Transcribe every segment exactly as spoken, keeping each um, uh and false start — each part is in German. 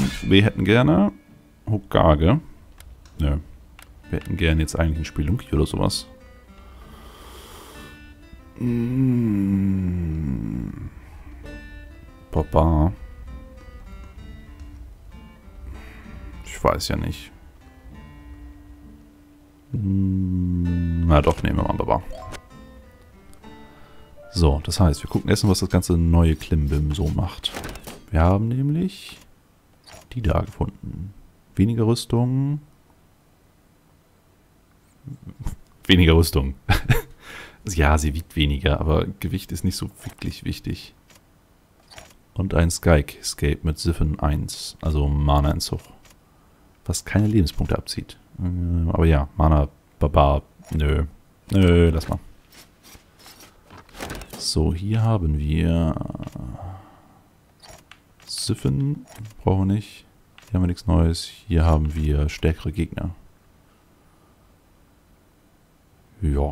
wir hätten gerne Hokage. Nö. Wir hätten gerne jetzt eigentlich ein Spelunky oder sowas. Mm. Papa. Ich weiß ja nicht. Mm. Na doch, nehmen wir mal Baba. So, das heißt, wir gucken erstmal, was das ganze neue Klimbim so macht. Wir haben nämlich die da gefunden. Weniger Rüstung. Weniger Rüstung. Ja, sie wiegt weniger, aber Gewicht ist nicht so wirklich wichtig. Und ein Sky-Escape mit Siphon eins, also Mana-Entzug. Was keine Lebenspunkte abzieht. Aber ja, Mana, Baba, nö. Nö, lass mal. So, hier haben wir Siphon, brauchen wir nicht. Hier haben wir nichts Neues. Hier haben wir stärkere Gegner. Ja.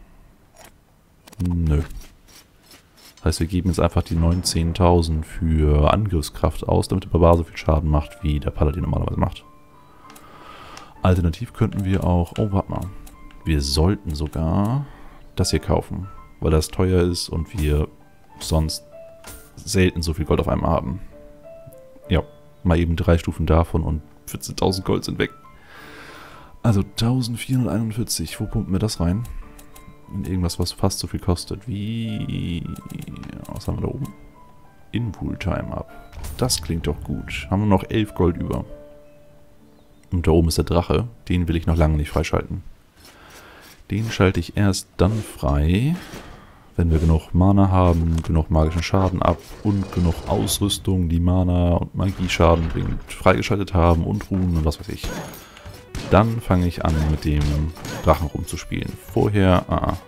Nö. Das heißt, wir geben jetzt einfach die neunzehntausend für Angriffskraft aus, damit der Barbar so viel Schaden macht, wie der Paladin normalerweise macht. Alternativ könnten wir auch... Oh, warte mal. Wir sollten sogar das hier kaufen, weil das teuer ist und wir sonst selten so viel Gold auf einmal haben. Ja, mal eben drei Stufen davon und vierzehntausend Gold sind weg. Also eintausendvierhunderteinundvierzig. Wo pumpen wir das rein? In irgendwas, was fast so viel kostet. Wie... Was haben wir da oben? Inpool Time Up. Das klingt doch gut. Haben wir noch elf Gold über. Und da oben ist der Drache. Den will ich noch lange nicht freischalten. Den schalte ich erst dann frei, wenn wir genug Mana haben, genug magischen Schaden ab und genug Ausrüstung, die Mana und Magie-Schaden bringt, freigeschaltet haben und Runen und was weiß ich. Dann fange ich an, mit dem Drachen rumzuspielen. Vorher, ah.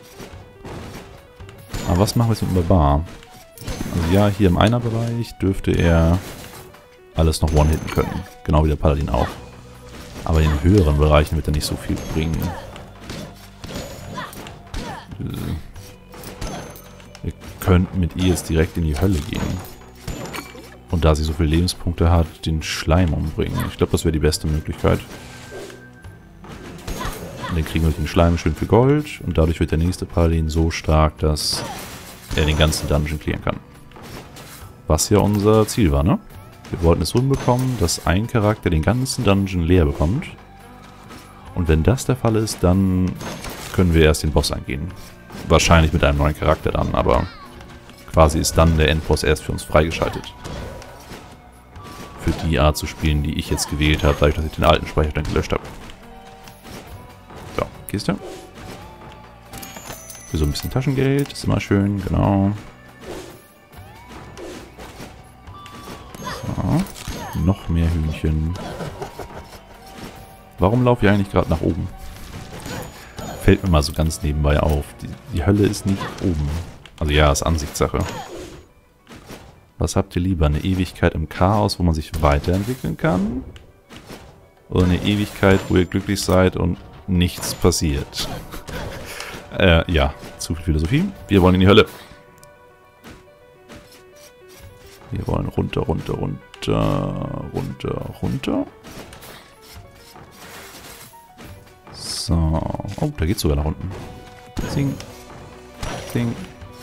Aber was machen wir jetzt mit dem Barbar? Also ja, hier im Einer-Bereich dürfte er alles noch one-hitten können. Genau wie der Paladin auch. Aber in höheren Bereichen wird er nicht so viel bringen. Wir könnten mit ihr jetzt direkt in die Hölle gehen. Und da sie so viele Lebenspunkte hat, den Schleim umbringen. Ich glaube, das wäre die beste Möglichkeit. Und dann kriegen wir den Schleim schön für Gold. Und dadurch wird der nächste Paladin so stark, dass er den ganzen Dungeon clearen kann. Was ja unser Ziel war, ne? Wir wollten es so hinbekommen, dass ein Charakter den ganzen Dungeon leer bekommt. Und wenn das der Fall ist, dann können wir erst den Boss angehen. Wahrscheinlich mit einem neuen Charakter dann, aber quasi ist dann der Endboss erst für uns freigeschaltet. Für die Art zu spielen, die ich jetzt gewählt habe, dadurch, dass ich den alten Speicher dann gelöscht habe. So, Kiste. Für so ein bisschen Taschengeld, ist immer schön, genau. So, noch mehr Hühnchen. Warum laufe ich eigentlich gerade nach oben? Fällt mir mal so ganz nebenbei auf. Die, die Hölle ist nicht oben. Also ja, ist Ansichtssache. Was habt ihr lieber? Eine Ewigkeit im Chaos, wo man sich weiterentwickeln kann? Oder eine Ewigkeit, wo ihr glücklich seid und nichts passiert? äh, ja, zu viel Philosophie. Wir wollen in die Hölle. Wir wollen runter, runter, runter, runter, runter. So. Oh, da geht's sogar nach unten. Zing. Zing.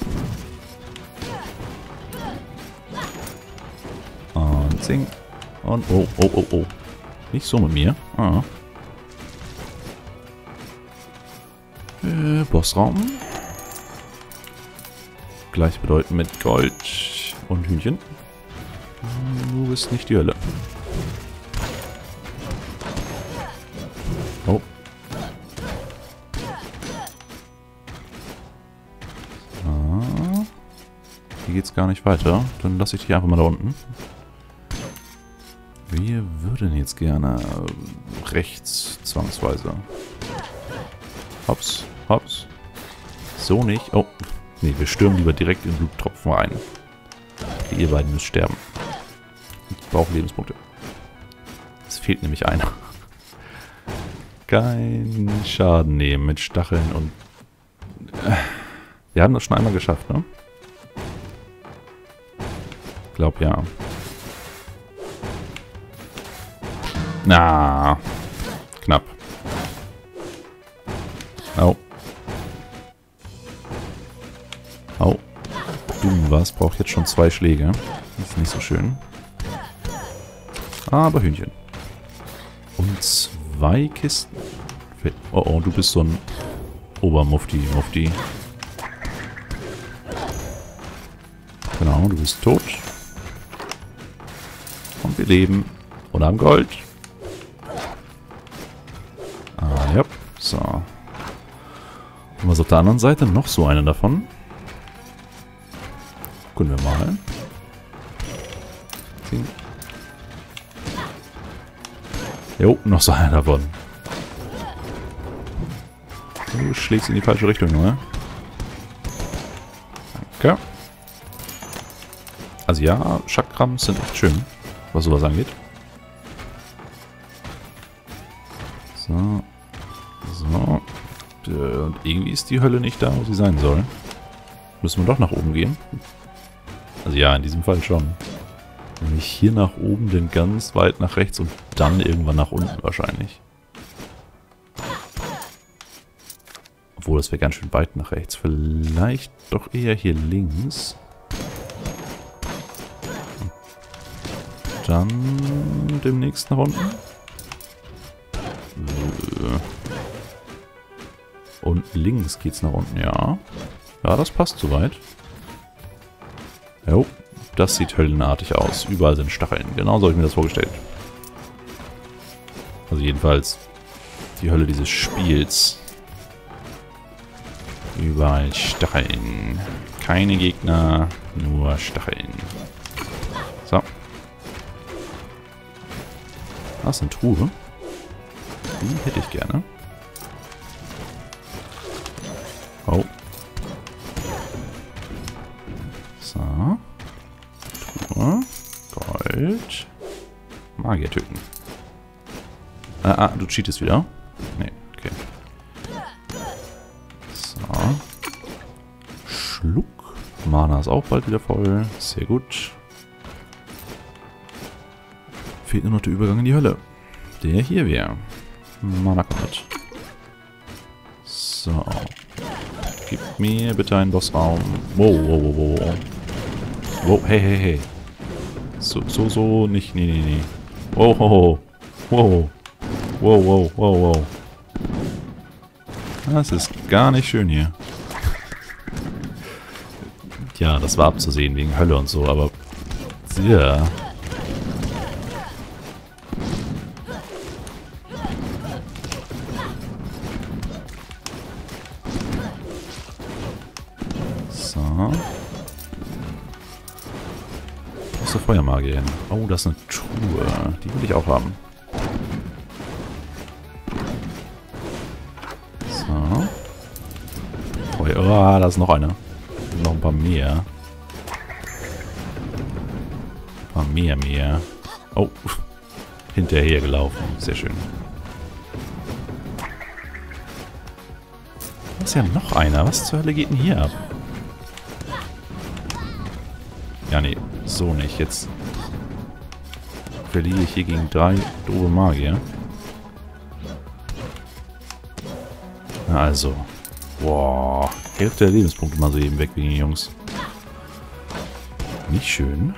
Und zing. Und oh, oh, oh, oh. Nicht so mit mir. Ah. Äh, Bossraum. Gleichbedeutend mit Gold und Hühnchen. Du bist nicht die Hölle. Oh. Ah. Hier geht's gar nicht weiter. Dann lasse ich dich einfach mal da unten. Wir würden jetzt gerne rechts zwangsweise. Hops, hops. So nicht. Oh. Nee, wir stürmen lieber direkt in Bluttropfen rein. Okay, ihr beiden müsst sterben. Ich brauche Lebenspunkte. Es fehlt nämlich einer. Kein Schaden nehmen mit Stacheln und... Wir haben das schon einmal geschafft, ne? Ich glaube, ja. Na, knapp. Au. Au. Du, was? Braucht jetzt schon zwei Schläge. Das ist nicht so schön. Aber Hühnchen. Und zwei Kisten. Oh, oh, du bist so ein Obermufti, Mufti. Genau, du bist tot. Und wir leben. Und haben Gold. Ah, ja. So. Und was auf der anderen Seite? Noch so eine davon. Gucken wir mal. Zing. Jo, noch so einer davon. Du schlägst in die falsche Richtung, Junge. Danke. Also ja, Chakrams sind echt schön, was sowas angeht. So. So. Und irgendwie ist die Hölle nicht da, wo sie sein soll. Müssen wir doch nach oben gehen? Also ja, in diesem Fall schon. Nämlich hier nach oben, dann ganz weit nach rechts und dann irgendwann nach unten wahrscheinlich. Obwohl, das wäre ganz schön weit nach rechts. Vielleicht doch eher hier links. Und dann demnächst nach unten. Und links geht's nach unten, ja. Ja, das passt soweit. Jo, das sieht höllenartig aus. Überall sind Stacheln. Genau so habe ich mir das vorgestellt. Also jedenfalls die Hölle dieses Spiels. Überall Stacheln. Keine Gegner, nur Stacheln. So. Das ist eine Truhe. Die hätte ich gerne. Oh. So. Truhe. Gold. Magier töten. Ah, ah, du cheatest wieder? Nee, okay. So. Schluck. Mana ist auch bald wieder voll. Sehr gut. Fehlt nur noch der Übergang in die Hölle. Der hier wäre. Mana kommt mit. So. Gib mir bitte einen Bossraum. Wow, wow, wow, wow. Wow, hey, hey, hey. So, so, so, nicht, nee, nee, nee. Wow, wow, wow. Wow, wow, wow, wow. Das ist gar nicht schön hier. Ja, das war abzusehen wegen Hölle und so, aber... Ja. So. Wo ist der Feuermagier hin? Oh, das ist eine Truhe. Die will ich auch haben. So. Oh, da ist noch eine. Noch ein paar mehr. Ein paar mehr, mehr. Oh, hinterher gelaufen. Sehr schön. Da ist ja noch einer. Was zur Hölle geht denn hier ab? Ja, nee. So nicht. Jetzt verliere ich hier gegen drei doofe Magier. Also. Boah. Hälfte der Lebenspunkte mal so eben weg wegen den Jungs. Nicht schön.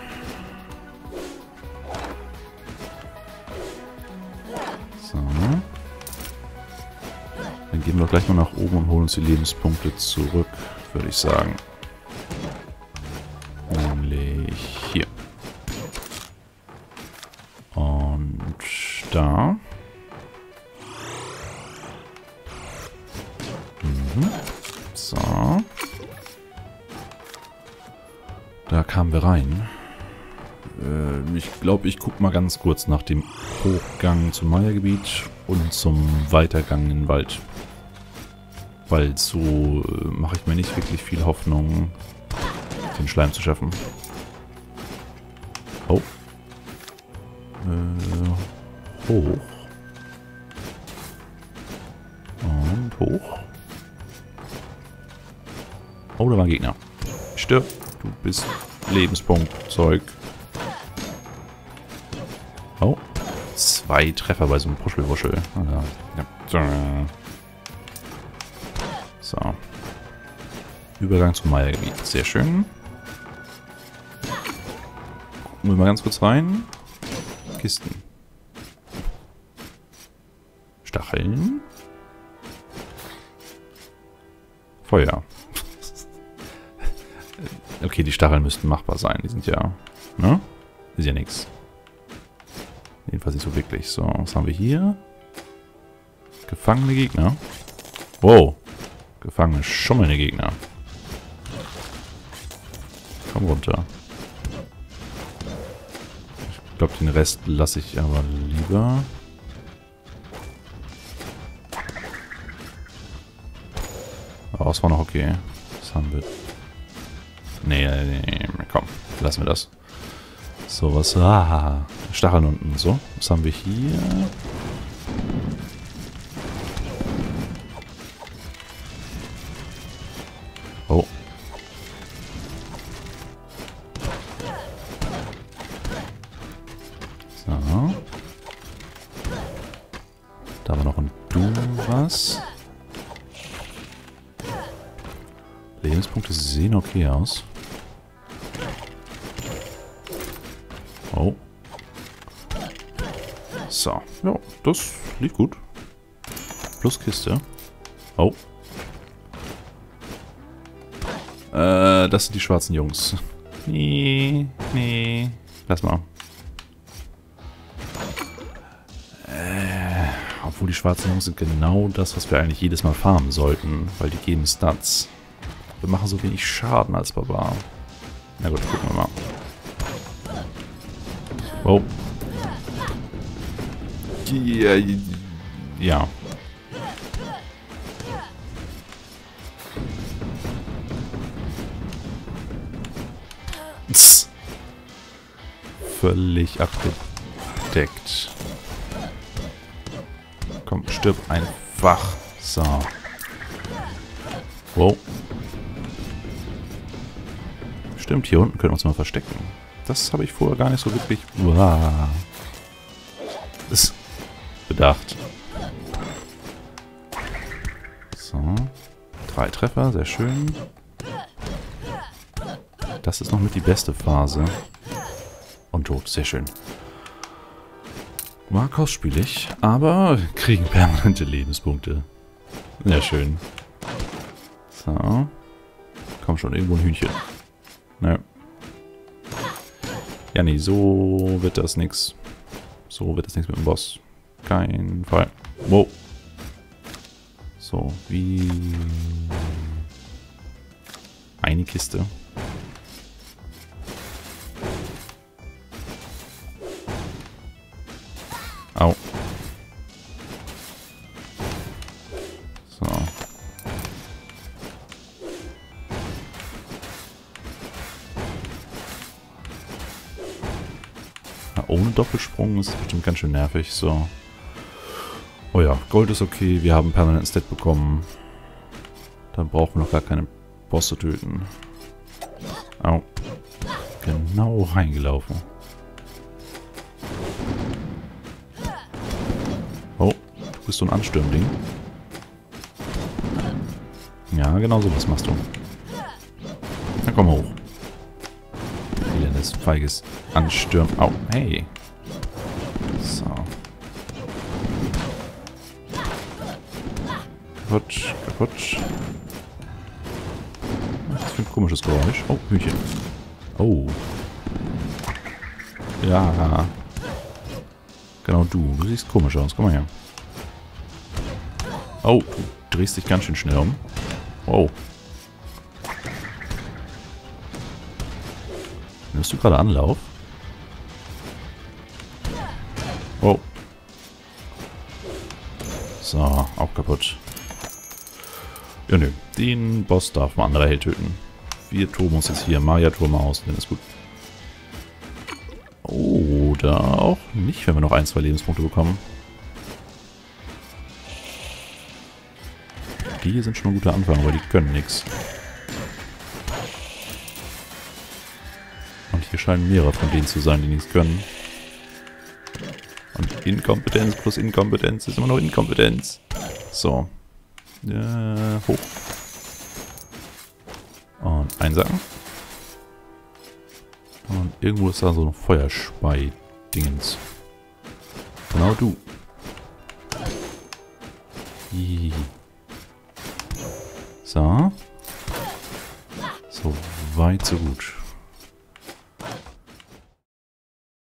So. Dann gehen wir gleich mal nach oben und holen uns die Lebenspunkte zurück, würde ich sagen. Nämlich hier. Und da. Mhm. So. Da kamen wir rein. Äh, ich glaube, ich gucke mal ganz kurz nach dem Hochgang zum Maya-Gebiet und zum Weitergang in den Wald. Weil so äh, mache ich mir nicht wirklich viel Hoffnung, den Schleim zu schaffen. Oh. Äh, hoch. Und hoch. Oh, da war ein Gegner. Stirb. Du bist Lebenspunkt. Zeug. Oh. zwei Treffer bei so einem Puschelwuschel. So. Übergang zum Meiergebiet. Sehr schön. Gucken wir mal ganz kurz rein. Kisten. Stacheln. Feuer. Okay, die Stacheln müssten machbar sein. Die sind ja... Ne? Ist ja nichts. Jedenfalls nicht so wirklich. So, was haben wir hier? Gefangene Gegner. Wow. Gefangene, schummelnde Gegner. Komm runter. Ich glaube, den Rest lasse ich aber lieber. Aber das war noch okay. Was haben wir? Nee, nee, nee, komm. Lassen wir das. So, was... Ah, Stacheln unten. So, was haben wir hier? Oh. So. Da war noch ein Du was. Lebenspunkte sehen okay aus. Oh. So. Ja, das lief gut. Plus Kiste. Oh. Äh, das sind die schwarzen Jungs. Nee, nee. Lass mal. Äh, obwohl die schwarzen Jungs sind genau das, was wir eigentlich jedes Mal farmen sollten. Weil die geben Stats. Wir machen so wenig Schaden als Barbar. Na gut, gucken wir mal. Oh. Ja. Ja. Tss. Völlig abgedeckt. Komm, stirb einfach. So. Wow. Stimmt, hier unten können wir uns mal verstecken. Das habe ich vorher gar nicht so wirklich... Uah. Ist bedacht. So. Drei Treffer, sehr schön. Das ist noch mit die beste Phase. Und tot, sehr schön. War kostspielig, aber kriegen permanente Lebenspunkte. Sehr schön. So. Komm schon, irgendwo ein Hühnchen. Ne. Ja, nee, so wird das nix. So wird das nichts mit dem Boss. Kein Fall. Wow. So, wie... Eine Kiste. Au. So. Ja, ohne Doppelsprung ist bestimmt ganz schön nervig. So. Oh ja, Gold ist okay. Wir haben permanent Stat bekommen. Dann brauchen wir noch gar keine Bosse töten. Au. Genau reingelaufen. Oh, du bist so ein Anstürmding. Ja, genau so was machst du. Dann komm hoch. Elendes, feiges Anstürmen. Au, hey. So. Kaputt, kaputt. Was ist das für ein komisches Geräusch? Oh, Hühnchen. Oh. Ja. Genau du. Du siehst komisch aus. Komm mal her. Oh, du drehst dich ganz schön schnell um. Wow. Nimmst du gerade Anlauf? Oh. So, auch kaputt. Ja, nö. Den Boss darf ein anderer Held töten. Wir toben uns jetzt hier Maya-Turm aus, dann ist gut. Oder auch nicht, wenn wir noch ein, zwei Lebenspunkte bekommen. Die hier sind schon ein guter Anfang, aber die können nichts. Und hier scheinen mehrere von denen zu sein, die nichts können. Und Inkompetenz plus Inkompetenz ist immer noch Inkompetenz. So. Ja, hoch. Und einsacken. Und irgendwo ist da so ein Feuerspei-Dingens. Genau du. Hihihi. So. So weit, so gut.